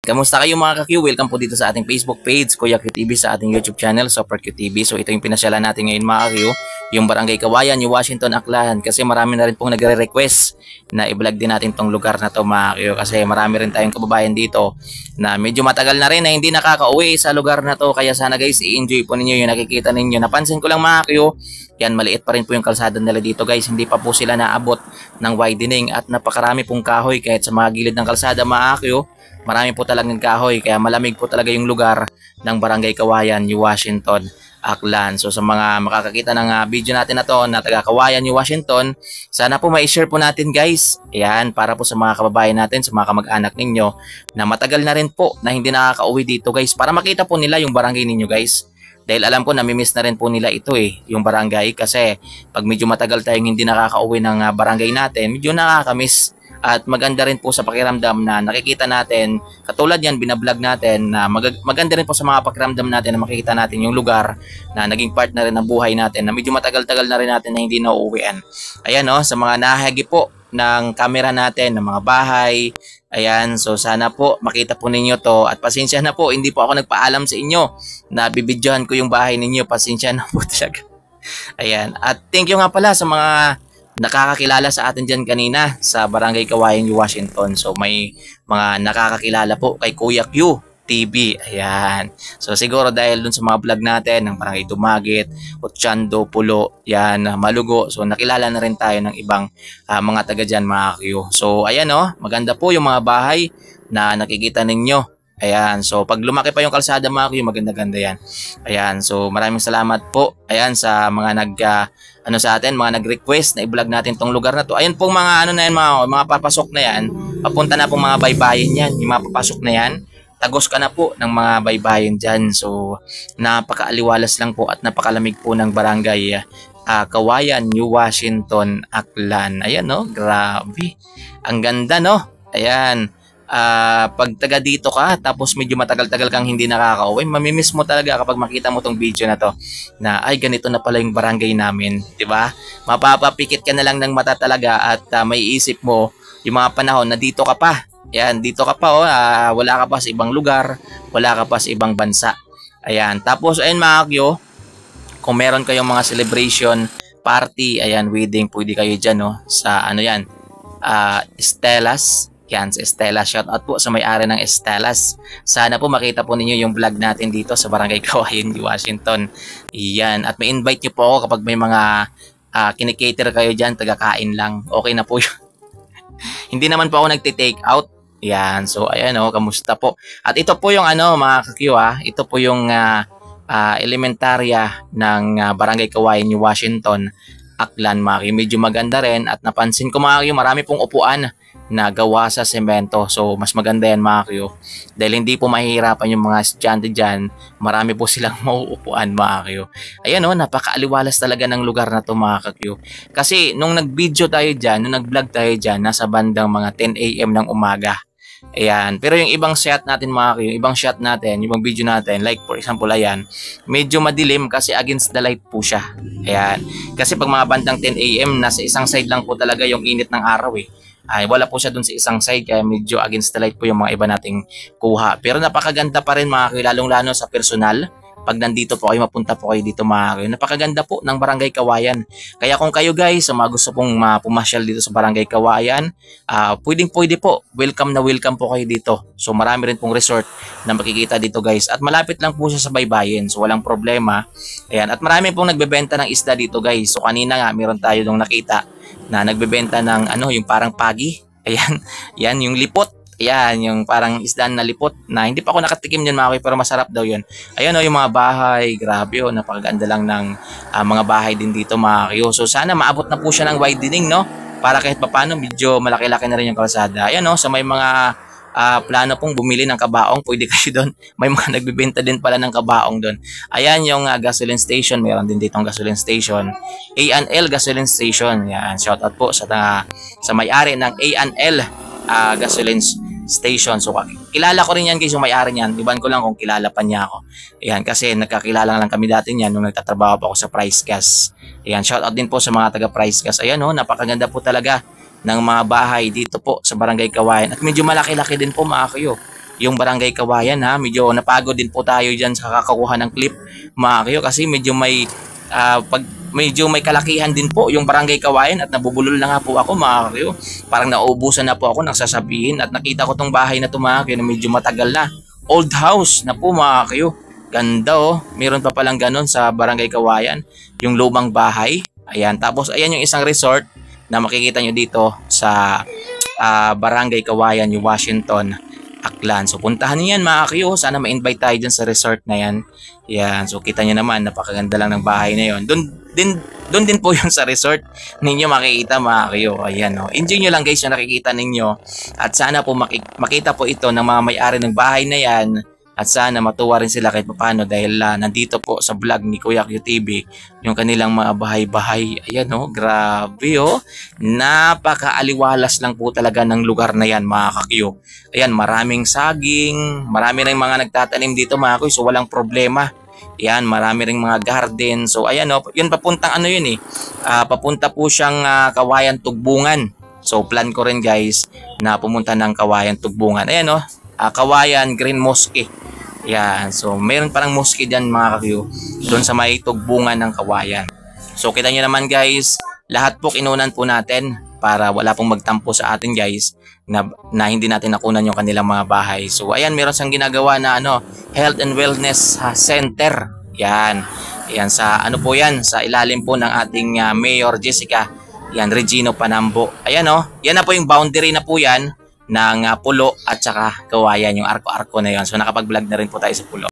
Kamusta kayo mga ka-Q? Welcome po dito sa ating Facebook page, Kuya Q TV, sa ating YouTube channel, Super Q TV. So ito yung pinasyalan natin ngayon mga ka-Q, yung Barangay Kawayan, New Washington, Aklan. Kasi marami na rin pong nagre-request na i-vlog din natin tong lugar na to mga ka-Q. Kasi marami rin tayong kababayan dito na medyo matagal na rin na hindi nakaka-uwi sa lugar na to. Kaya sana guys, i-enjoy po ninyo yung nakikita ninyo. Napansin ko lang mga ka-Q, yan maliit pa rin po yung kalsada nila dito guys. Hindi pa po sila naabot ng widening at napakarami pong kahoy kahit sa mga gilid ng kalsada mga ka-Q. Marami po talagang kahoy kaya malamig po talaga yung lugar ng Barangay Kawayan, New Washington, Aklan. So sa mga makakakita ng video natin na to na taga Kawayan, New Washington, sana po ma-share po natin guys. Ayan, para po sa mga kababayan natin, sa mga kamag-anak ninyo na matagal na rin po na hindi nakaka-uwi dito guys, para makita po nila yung barangay ninyo guys. Dahil alam ko namimiss na rin po nila ito yung barangay, kasi pag medyo matagal tayong hindi nakaka-uwi ng barangay natin, medyo nakakamiss. At maganda rin po sa pakiramdam na nakikita natin, katulad yan, binablog natin, na maganda rin po sa mga pakiramdam natin na makikita natin yung lugar na naging part na rin ng buhay natin, na medyo matagal-tagal na rin natin na hindi nauuwian. Ayan sa mga nahagi po ng camera natin, ng mga bahay. Ayan, so sana po makita po ninyo to, at pasensya na po, hindi po ako nagpaalam sa inyo na bibidyohan ko yung bahay ninyo. Pasensya na po talaga. Ayan, at thank you nga pala sa mga nakakakilala sa atin dyan kanina sa Barangay Kawayan, New Washington. So may mga nakakakilala po kay Kuya Q TV. Ayan. So siguro dahil dun sa mga vlog natin ng Barangay Dumagit, Otchando, Pulo, yan, Malugo. So nakilala na rin tayo ng ibang mga taga dyan mga Q. So ayan maganda po yung mga bahay na nakikita ninyo. Ayan, so pag lumaki pa yung kalsada mga Q, maganda-ganda yan. Ayan, so maraming salamat po. Ayan, sa mga sa atin, mga nag-request na i-vlog natin tong lugar na to. Ayun pong mga na yan, mga papasok na yan. Papunta na pong mga baybayin yan. Yung mga papasok na yan, tagos ka na po ng mga baybayin dyan. So napakaaliwalas lang po at napakalamig po ng barangay Kawayan, New Washington, Aklan. Ayan grabe. Ang ganda Ayan. Pag taga dito ka tapos medyo matagal-tagal kang hindi nakaka-uwi, mamimiss mo talaga kapag makita mo tong video na to, na ay ganito na pala yung barangay namin, di ba? Mapapapikit ka na lang ng mata talaga at may isip mo yung mga panahon na dito ka pa. Yan, dito ka pa wala ka pa sa ibang lugar, wala ka pa sa ibang bansa. Ayan, tapos ayun mga Kyo, kung meron kayong mga celebration, party, ayan, wedding, pwede kayo dyan sa yan, Estelas. Yan, sa Estela. Shout out po sa may-ari ng Estelas. Sana po makita po ninyo yung vlog natin dito sa Barangay Kawayan, Washington. Yan. At may invite nyo po ako kapag may mga kinikater kayo dyan, taga-kain lang. Okay na po yun. Hindi naman po ako nagtitake out. Yan. So, ayan kamusta po. At ito po yung mga ka-Q ito po yung elementarya ng Barangay Kawayan, Washington, Aklan, mga Q. Medyo maganda rin. At napansin ko mga Q, marami pong upuan na gawa sa semento. So mas maganda yan mga Q, dahil hindi po mahihirapan yung mga estudyante dyan. Marami po silang mauupuan mga Q. Ayan napakaaliwalas talaga ng lugar na to mga Q. Kasi nung nag-video tayo dyan, nung nag-vlog tayo dyan, nasa bandang mga 10 AM ng umaga. Ayan, pero yung ibang shot natin mga Q, ibang shot natin, ibang video natin, like for example ayan, medyo madilim kasi against the light po siya. Ayan, kasi pag mga bandang 10 AM, nasa isang side lang po talaga yung init ng araw ay wala po siya dun sa isang side, kaya medyo against the light po yung mga iba nating kuha. Pero napakaganda pa rin mga Q, lalong-lalo sa personal. Pag nandito po kayo, mapunta po kayo dito mga Q, napakaganda po ng Barangay Kawayan. Kaya kung kayo guys, mga gusto pong pumasyal dito sa Barangay Kawayan, pwede po, welcome na welcome po kayo dito. So marami rin pong resort na makikita dito guys, at malapit lang po siya sa baybayin, so walang problema. Ayan, at marami pong nagbebenta ng isda dito guys. So kanina nga meron tayo nung nakita na nagbebenta ng yung parang pagi. Ayan, yan yung lipot. Ayan, yung parang isdaan na lipot na hindi pa ako nakatikim yan mga Q, pero masarap daw yun. Ayan yung mga bahay, grabe napakaganda lang ng mga bahay din dito mga Q. So sana maabot na po siya ng widening para kahit papaano medyo malaki-laki na rin yung kalsada. Ayan sa may mga plano pong bumili ng kabaong, pwede kayo doon. May mga nagbibenta din pala ng kabaong doon. Ayan yung gasoline station, meron din ditong gasoline station. A&L gasoline station. Yan, shout out po sa may-ari ng A&L gasoline station. So kilala ko rin yan guys, yung may-ari niyan. Iban ko lang kung kilala pa niya ako. Ayan, kasi nagkakilala lang kami dati niyan nung nagtatrabaho pa ako sa Price Gas. Ayan, shout out din po sa mga taga Price Gas. Ayan napakaganda po talaga ng mga bahay dito po sa Barangay Kawayan. At medyo malaki-laki din po mga Q. yung Barangay Kawayan ha. Medyo napagod din po tayo dyan sa kakakuha ng clip mga kayo kasi medyo may kalakihan din po yung Barangay Kawayan at nabubulol na nga po ako mga kayo. Parang nauubusan na po ako ng sasabihin at nakita ko tong bahay na to mga kayo na medyo matagal na. Old house na po mga kayo. Ganda oh. Meron pa palang ganun sa Barangay Kawayan. Yung lumang bahay. Ayan. Tapos ayan yung isang resort na makikita nyo dito sa Barangay Kawayan, yung Washington, Aklan. So puntahan niyo yan mga kayo. Sana ma-invite tayo dyan sa resort na yan. Yan. So kita nyo naman. Napakaganda lang ng bahay na yon. Doon din po yung sa resort ninyo makikita mga kayo. Ayan oh. Enjoy nyo lang guys yung nakikita ninyo. At sana po makita po ito ng mga may-ari ng bahay na yan. At sana matuwa rin sila kahit paano dahil nandito po sa vlog ni Kuya QTV yung kanilang mga bahay-bahay. Ayan oh, grabe oh. Napakaaliwalas lang po talaga ng lugar na yan mga kakyo. Ayan, maraming saging, marami ring mga nagtatanim dito mga kakyo, so walang problema. Ayan, marami ring mga garden. So ayan oh, yun papuntang ano yun eh. Papunta po siyang Kawayan Tugbungan. So plan ko rin guys na pumunta ng Kawayan Tugbungan. Ayan oh. Kawayan Green Mosque. Yan. So, meron parang mosque dyan mga kakyo. Doon sa may tugbungan ng Kawayan. So, kita nyo naman guys, lahat po kinunan po natin para wala pong magtampo sa atin guys na hindi natin nakunan yung kanilang mga bahay. So, ayan, meron siyang ginagawa na Health and Wellness Center. Yan. Yan sa po yan, sa ilalim po ng ating Mayor Jessica. Yan, Regino Panambo. Ayan oh. Yan na po yung boundary na po yan ng Pulo at saka Kawayan, yung arko-arko na yon. So nakapag-vlog na rin po tayo sa Pulo.